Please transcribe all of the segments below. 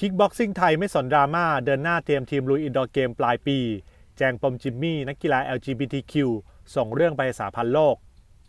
คิกบ็อกซิ่งไทยไม่สนดราม่าเดินหน้าเตรียมทีมลุยอินดอร์เกมปลายปีแจงปมจิมมี่นักกีฬา LGBTQ ส่งเรื่องไปสหพันธ์โลก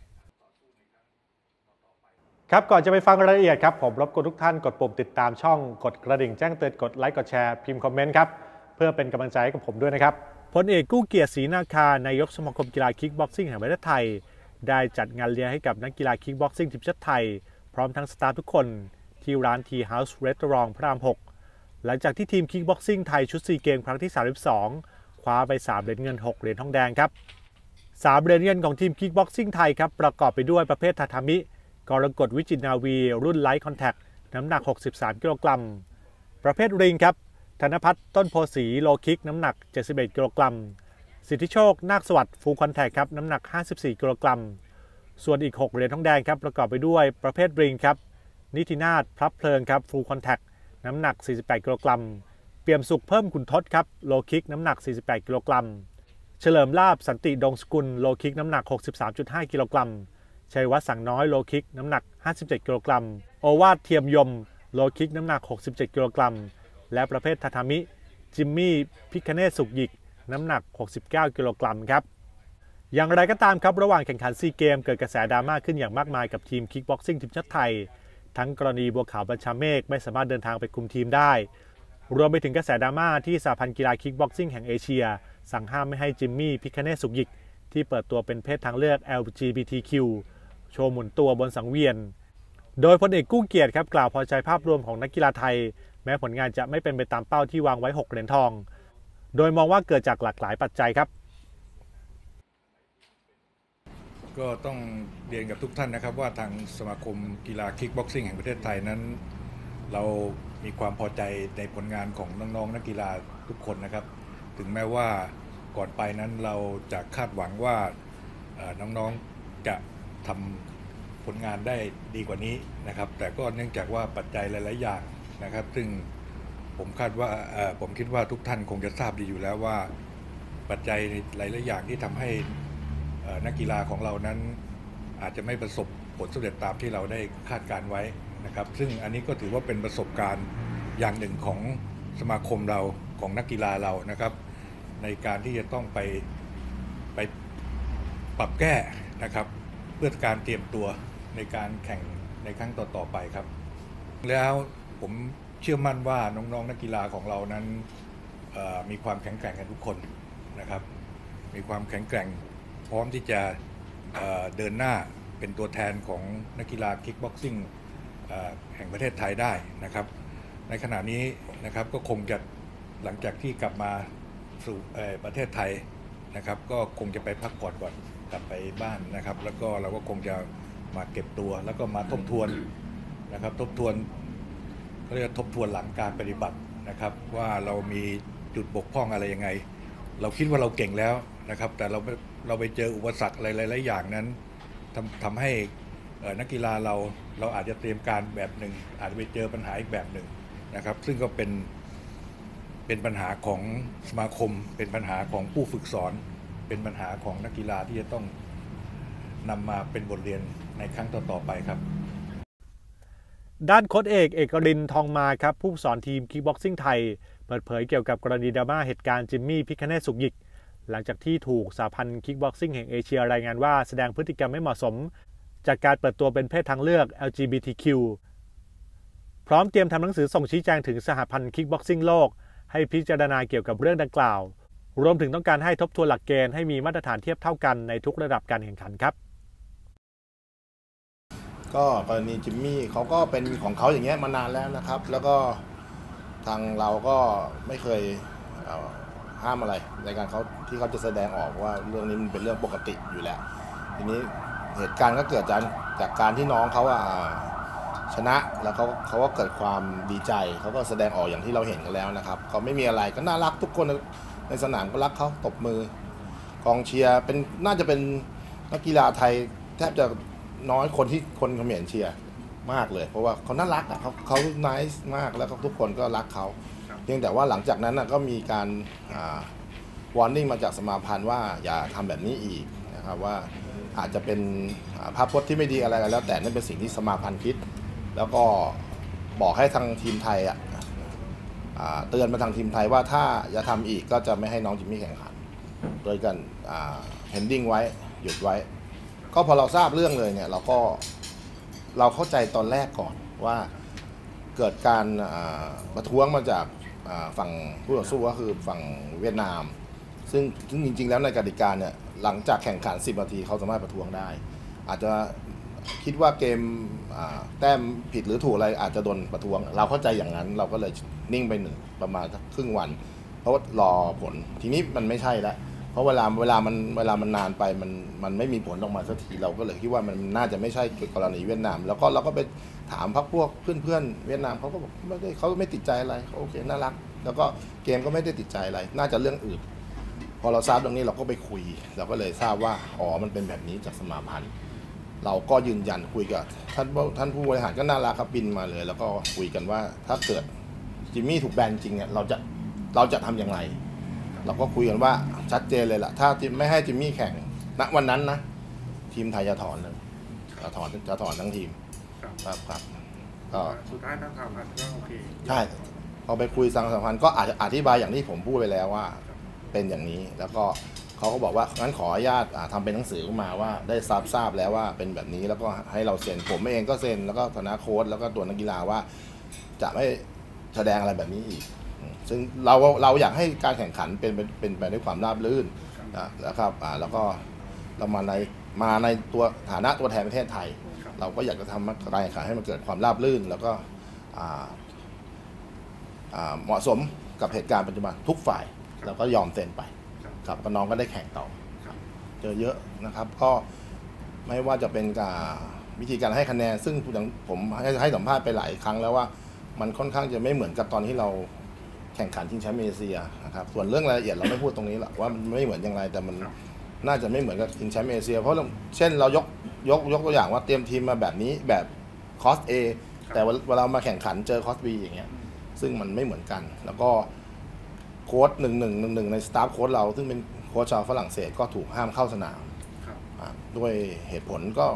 ครับก่อนจะไปฟังรายละเอียดครับผมรบกวนทุกท่านกดปุ่มติดตามช่องกดกระดิ่งแจ้งเตือนกดไลค์กดแชร์พิมพ์คอมเมนต์ครับเพื่อเป็นกำลังใจให้กับผมด้วยนะครับพลเอกกู้เกียรติศรีนาคานายกสมาคมกีฬาคิกบ็อกซิ่งแห่งประเทศไทยได้จัดงานเลี้ยงให้กับนักกีฬาคิกบ็อกซิ่งทีมชาติไทยพร้อมทั้งสตาฟทุกคนที่ร้าน Tea House Restaurant พระราม 6หลังจากที่ทีมคิกบ็อกซิ่งไทยชุดซีเกมครั้งที่32คว้าไป3เหรียญเงิน6เหรียญทองแดงครับ3เหรียญเงินของทีมคิกบ็อกซิ่งไทยครับประกอบไปด้วยประเภททาทามิกรกฎวิจิตรนาวีรุ่นไลท์คอนแทคน้ำหนัก63กิโลกรัมประเภทริงครับธนภัทรต้นโพสีโลคิกน้ำหนัก71กิโลกรัมสิทธิโชคนาคสวัสดิ์ฟูลคอนแทคครับน้ำหนัก54กิโลกรัมส่วนอีก6เหรียญทองแดงครับประกอบไปด้วยประเภทริงครับนิตินาถพลับเพลิงครับฟูลคอนแทคน้ำหนัก48กิโลกรัมเปี่ยมสุขเพิ่มขุนทศครับโลคิกน้ำหนัก48กิโลกรัมเฉลิมลาภสันติดงสกุลโลคิกน้ำหนัก 63.5 กิโลกรัมชัยวัฒน์สังน้อยโลคิกน้ำหนัก57กิโลกรัมโอวาทเทียมยมโลคิกน้ำหนัก67กิโลกรัมและประเภททาทามิจิมมี่พิคเนศสุกหยิกน้ำหนัก69กิโลกรัมครับอย่างไรก็ตามครับระหว่างแข่งขันซีเกมเกิดกระแสดราม่าขึ้นอย่างมากมายกับทีมคิกบ็อกซิ่งทีมชาติไทยทั้งกรณีบัวขาวบัญชาเมฆไม่สามารถเดินทางไปคุมทีมได้รวมไปถึงกระแสดราม่าที่สหพันธ์กีฬาคิกบ็อกซิ่งแห่งเอเชียสั่งห้ามไม่ให้จิมมี่พิคเนศสุกหยิกที่เปิดตัวเป็นเพศทางเลือก LGBTQ โชว์หมุนตัวบนสังเวียนโดยพลเอกกู้เกียรติครับกล่าวพอใจภาพรวมของนักกีฬาไทยแม้ผลงานจะไม่เป็นไปตามเป้าที่วางไว้6เหรียญทองโดยมองว่าเกิดจากหลากหลายปัจจัยครับก็ต้องเรียนกับทุกท่านนะครับว่าทางสมาคมกีฬาคิกบ็อกซิ่งแห่งประเทศไทยนั้นเรามีความพอใจในผลงานของน้องๆนักกีฬาทุกคนนะครับถึงแม้ว่าก่อนไปนั้นเราจะคาดหวังว่าน้องๆจะทำผลงานได้ดีกว่านี้นะครับแต่ก็เนื่องจากว่าปัจจัยหลายๆอย่างนะครับซึ่งผมคิดว่าทุกท่านคงจะทราบดีอยู่แล้วว่าปัจจัยหลายๆอย่างที่ทำให้นักกีฬาของเรานั้นอาจจะไม่ประสบผลสำเร็จตามที่เราได้คาดการไว้นะครับซึ่งอันนี้ก็ถือว่าเป็นประสบการณ์อย่างหนึ่งของสมาคมเราของนักกีฬาเรานะครับในการที่จะต้องไปปรับแก้นะครับเพื่อการเตรียมตัวในการแข่งในครั้งต่อๆไปครับแล้วผมเชื่อมั่นว่าน้องๆนักกีฬาของเรานั้นมีความแข็งแกร่งกันทุกคนนะครับมีความแข็งแกร่งพร้อมที่จะเดินหน้าเป็นตัวแทนของนักกีฬาคิกบ็อกซิ่งแห่งประเทศไทยได้นะครับในขณะนี้นะครับก็คงจะหลังจากที่กลับมาสู่ประเทศไทยนะครับก็คงจะไปพักผ่อนก่อนกลับไปบ้านนะครับแล้วก็เราก็คงจะมาเก็บตัวแล้วก็มาทบทวนนะครับทบทวนเขาเรียกทบทวนหลังการปฏิบัตินะครับว่าเรามีจุดบกพร่องอะไรยังไงเราคิดว่าเราเก่งแล้วนะครับแต่เราไปเจออุปสรรคอะไรหลายๆอย่างนั้นทำให้นักกีฬาเราอาจจะเตรียมการแบบหนึ่งอาจจะไปเจอปัญหาอีกแบบหนึ่งนะครับซึ่งก็เป็นปัญหาของสมาคมเป็นปัญหาของผู้ฝึกสอนเป็นปัญหาของนักกีฬาที่จะต้องนำมาเป็นบทเรียนในครั้งต่อๆไปครับด้านโค้ชเอกรินทร์ทองมาครับผู้สอนทีมคิกบ็อกซิ่งไทยเปิดเผยเกี่ยวกับกรณีดราม่าเหตุการณ์จิมมี่พิคเนศสุกหยิกหลังจากที่ถูกสหพันธ์คิกบ็อกซิ่งแห่งเอเชียรายงานว่าแสดงพฤติกรรมไม่เหมาะสมจากการเปิดตัวเป็นเพศทางเลือก LGBTQ พร้อมเตรียมทำหนังสือส่งชี้แจงถึงสหพันธ์คิกบ็อกซิ่งโลกให้พิจารณาเกี่ยวกับเรื่องดังกล่าวรวมถึงต้องการให้ทบทวนหลักเกณฑ์ให้มีมาตรฐานเทียบเท่ากันในทุกระดับการแข่งขันครับก็กรณีจิมมี่เขาก็เป็นของเขาอย่างเงี้ยมานานแล้วนะครับแล้วก็ทางเราก็ไม่เคยห้ามอะไรในการที่เขาจะแสดงออกว่าเรื่องนี้มันเป็นเรื่องปกติอยู่แล้วทีนี้เหตุการณ์ก็เกิดจากการที่น้องเขาชนะแล้วเขาก็เกิดความดีใจเขาก็แสดงออกอย่างที่เราเห็นกันแล้วนะครับก็ไม่มีอะไรก็น่ารักทุกคนในสนามก็รักเขาตบมือกองเชียร์น่าจะเป็นนักกีฬาไทยแทบจะน้อยคนที่คนเขมรเชียร์มากเลยเพราะว่าเขาน่ารักเขาไนซ์มากแล้วก็ทุกคนก็รักเขาเพียงแต่ว่าหลังจากนั้นก็มีการวอร์นิ่งมาจากสมาพันธ์ว่าอย่าทำแบบนี้อีกนะครับว่าอาจจะเป็นภาพพจน์ที่ไม่ดีอะไรกันแล้วแต่นั่นเป็นสิ่งที่สมาพันธ์คิดแล้วก็บอกให้ทางทีมไทยเตือนมาทางทีมไทยว่าถ้าจะทำอีกก็จะไม่ให้น้องจิมมี่แข่งขันโดยการเฮนดิ้งไว้หยุดไว้ก็พอเราทราบเรื่องเลยเนี่ยเราเข้าใจตอนแรกก่อนว่าเกิดการประท้วงมาจากฝั่งผู้ต่อสู้ก็คือฝั่งเวียดนามซึ่งจริงๆแล้วในกติกาเนี่ยหลังจากแข่งขัน10 นาทีเขาสามารถประท้วงได้อาจจะคิดว่าเกมแต้มผิดหรือถูกอะไรอาจจะโดนประท้วงเราเข้าใจอย่างนั้นเราก็เลยนิ่งไปประมาณครึ่งวันเพราะว่ารอผลทีนี้มันไม่ใช่แล้วเพราะเวลามันนานไปมันไม่มีผลออกมาสักทีเราก็เลยคิดว่ามันน่าจะไม่ใช่กรณีเวียดนามแล้วก็เราก็ไปถามพวกเพื่อนเวียดนามเขาก็บอกเขาไม่ติดใจอะไรโอเคน่ารักแล้วก็เกมก็ไม่ได้ติดใจอะไรน่าจะเรื่องอื่นพอเราทราบตรงนี้เราก็ไปคุยเราก็เลยทราบว่าอ๋อมันเป็นแบบนี้จากสมาพันธ์เราก็ยืนยันคุยกับท่านผู้บริหารก็น่ารักครับบินมาเลยแล้วก็คุยกันว่าถ้าเกิดจิมมี่ถูกแบนจริงเนี่ยเราจะทำอย่างไรเราก็คุยกันว่าชัดเจนเลยล่ะถ้าไม่ให้จิมมี่แข่งณวันนั้นนะทีมไทยจะถอนเลยจะถอนทั้งทีมครับก็สุดท้ายทั้งสามพันก็โอเคใช่พอไปคุยทางสามพันก็อธิบายอย่างที่ผมพูดไปแล้วว่าเป็นอย่างนี้แล้วก็เขาก็บอกว่างั้นขออนุญาตทำเป็นหนังสือมาว่าได้ทราบแล้วว่าเป็นแบบนี้แล้วก็ให้เราเซ็นผมเองก็เซ็นแล้วก็คณะโค้ชแล้วก็ตัวนักกีฬาว่าจะไม่แสดงอะไรแบบนี้อีกซึ่งเราอยากให้การแข่งขันเป็นไปด้วยความราบรื่นนะครับแล้วก็เรามาในตัวฐานะตัวแทนประเทศไทยเราก็อยากจะทำการแข่งขันให้มันเกิดความราบรื่นแล้วก็เหมาะสมกับเหตุการณ์ปัจจุบันทุกฝ่ายเราก็ยอมเซ็นไปครับน้องก็ได้แข่งต่อเจอเยอะนะครับก็ไม่ว่าจะเป็นวิธีการให้คะแนนซึ่งผมให้สัมภาษณ์ไปหลายครั้งแล้วว่ามันค่อนข้างจะไม่เหมือนกับตอนที่เราแข่งขันชิงแชมป์เอเชียนะครับส่วนเรื่องรายละเอียดเราไม่พูดตรงนี้หรอกว่ามันไม่เหมือนอย่างไรแต่มันน่าจะไม่เหมือนกับชิงแชมป์เอเชียเพราะเช่นเรายกตัวอย่างว่าเตรียมทีมมาแบบนี้แบบคอส A แต่เวลามาแข่งขันเจอคอส B อย่างเงี้ยซึ่งมันไม่เหมือนกันแล้วก็โค้ชหนึ่งในสตาฟโค้ชเราซึ่งเป็นโค้ชชาวฝรั่งเศสก็ถูกห้ามเข้าสนามด้วยเหตุผลก็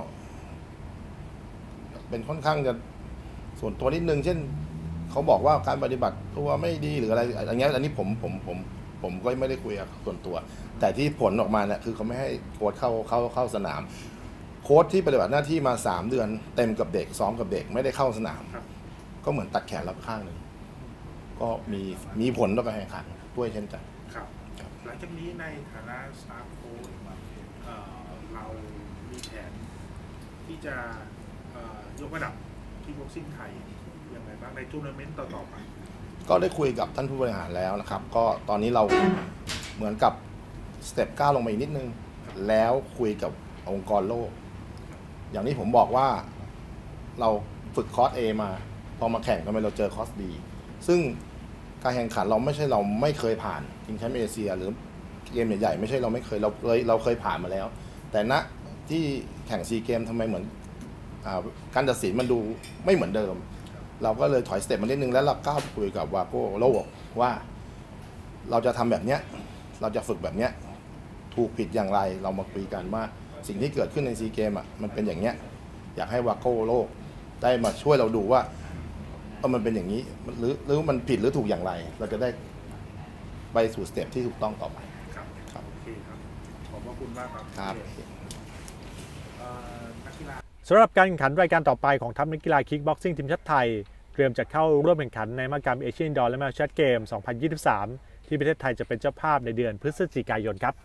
เป็นค่อนข้างจะส่วนตัวนิดนึงเช่นเขาบอกว่าการปฏิบัติตัวไม่ดีหรืออะไรอย่างเงี้ยอันนี้ผมก็ไม่ได้คุยกับส่วนตัวแต่ที่ผลออกมาเนี่ยคือเขาไม่ให้โค้ชเข้าสนามโค้ชที่ปฏิบัติหน้าที่มา3 เดือนเต็มกับเด็กซ้อมกับเด็กไม่ได้เข้าสนามก็เหมือนตัดแขนรับข้างหนึ่งก็มีผลต่อการแข่งขันด้วยเช่นกันครับหลังจากนี้ในฐานะสตาฟโค้ชเรามีแผนที่จะยกระดับที่บ็อกซิ่งไทยอย่างไรบ้างในทัวร์นาเมนต์ต่อไปก็ได้คุยกับท่านผู้บริหารแล้วนะครับก็ตอนนี้เราเหมือนกับสเต็ปก้าวลงมาอีกนิดนึงแล้วคุยกับองค์กรโลกอย่างที่ผมบอกว่าเราฝึกคอร์ส A มาพอมาแข่งทำไมเราเจอคอร์ส B ซึ่งการแข่งขันเราไม่เคยผ่านชิงแชมป์เอเชียหรือเกมใหญ่ๆไม่ใช่เราไม่เคยเราเคยผ่านมาแล้วแต่ณที่แข่งซีเกมทำไมเหมือนการตัดสินมันดูไม่เหมือนเดิมเราก็เลยถอยสเต็ปมานิดนึงแล้วเราก้าวคุยกับวาโก้โลกว่าเราจะทำแบบเนี้ยเราจะฝึกแบบเนี้ยถูกผิดอย่างไรเรามาคุยกันว่าสิ่งที่เกิดขึ้นในซีเกมมันเป็นอย่างเนี้ยอยากให้วาโก้โลกได้มาช่วยเราดูว่ามันเป็นอย่างนี้หรือมันผิดหรือถูกอย่างไรเราจะได้ไปสู่สเต็ปที่ถูกต้องต่อไปครับโอเคครับขอบคุณมากครับสำหรับการแข่งขันรายการต่อไปของทัพนักกีฬาคิกบ็อกซิ่งทีมชาติไทยเตรียมจะเข้าร่วมแข่งขันในมหกรรมเอเชียนดอร์และแมตช์เกม 2023 ที่ประเทศไทยจะเป็นเจ้าภาพในเดือนพฤศจิกายนครับ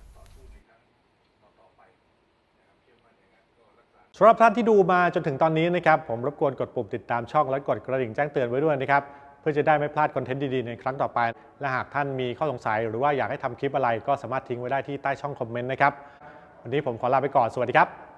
สำหรับท่านที่ดูมาจนถึงตอนนี้นะครับผมรบกวนกดปุ่มติดตามช่องและกดกระดิ่งแจ้งเตือนไว้ด้วยนะครับเพื่อจะได้ไม่พลาดคอนเทนต์ดีๆในครั้งต่อไปและหากท่านมีข้อสงสัยหรือว่าอยากให้ทำคลิปอะไรก็สามารถทิ้งไว้ได้ที่ใต้ช่องคอมเมนต์นะครับวันนี้ผมขอลาไปก่อนสวัสดีครับ